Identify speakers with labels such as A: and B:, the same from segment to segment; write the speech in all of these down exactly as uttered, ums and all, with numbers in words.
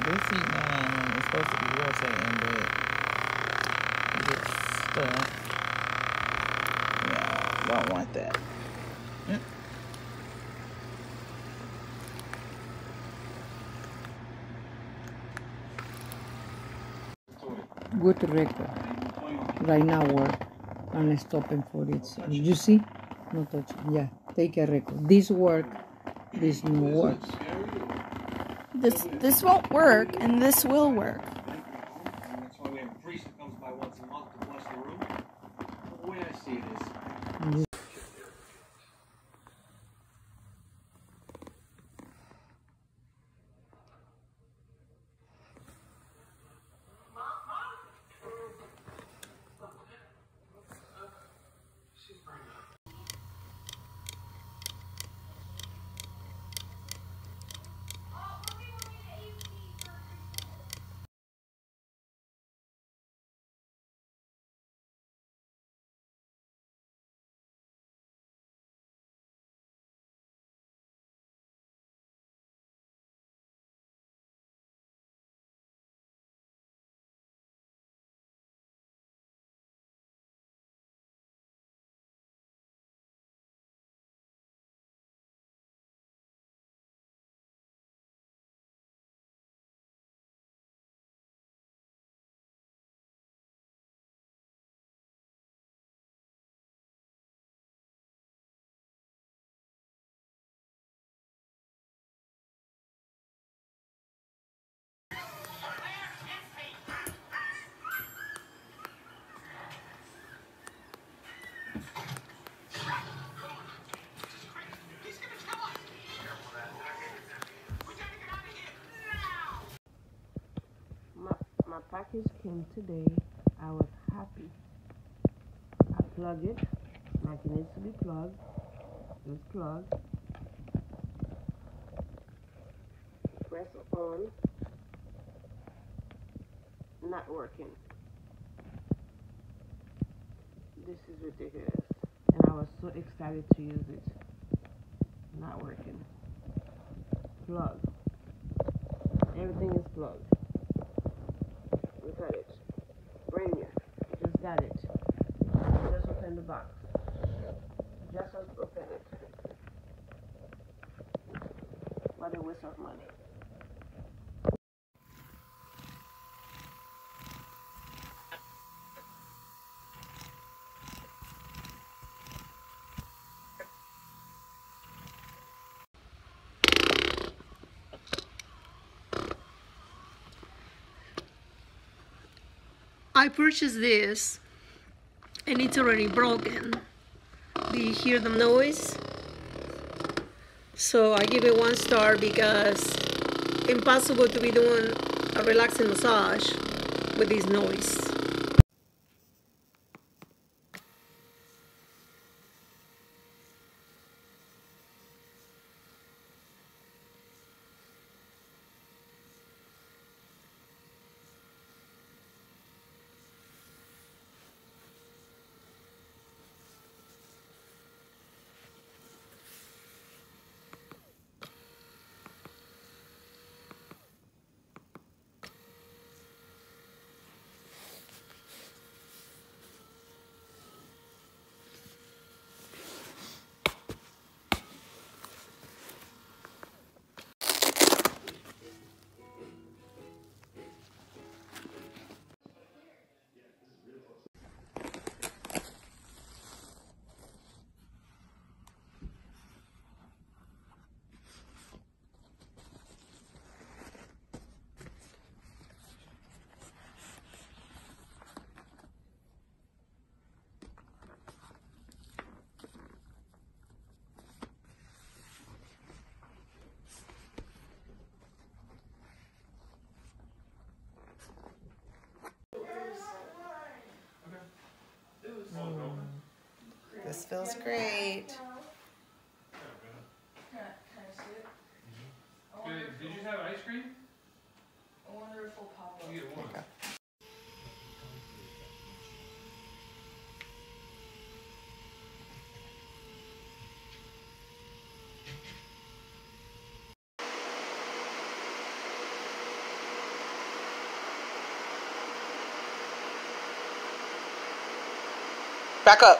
A: this heat nine is supposed to be rotating, but it gets stuck. Yeah, don't want that. Mm. Good record. Right now work. And stopping for it. Did you see? No touch. Yeah, take a record. This work. This no work.
B: This this won't work, and this will work.
C: That's why we have a priest that comes by once a month to bless the room. The way I see it is.
D: My package came today. I was happy. I plug it like it needs to be plugged. It's plugged. Press on. Not working. This is ridiculous. And I was so excited to use it. Not working. Plug. Everything is plugged. Look at it. Brand new. Just got it. Just open the box. Just open it. What a waste of money.
B: I purchased this and it's already broken. Do you hear the noise? So I give it one star because impossible to be doing a relaxing massage with this noise.
A: This feels great.
C: Did you have ice cream?
E: I wonder if we'll pop up.
C: You get one.
B: Back up.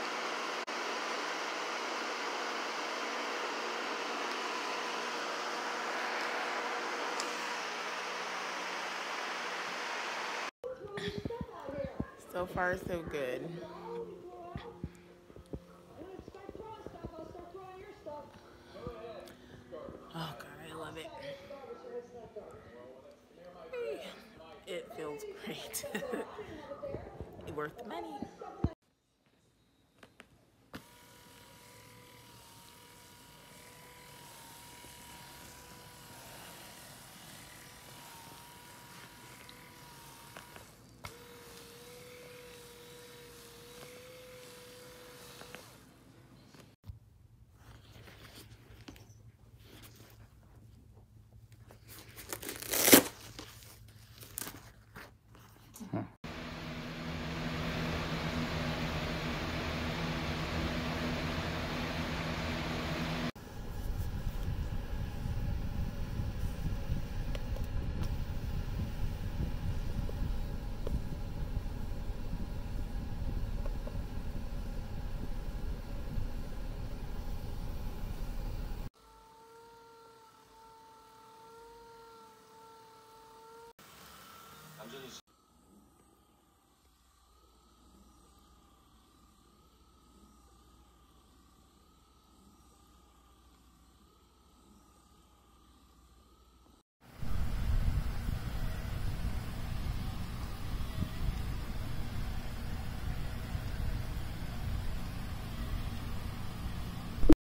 F: So far, so good. Oh God, I love it. It feels great. Worth the money.
C: I'm just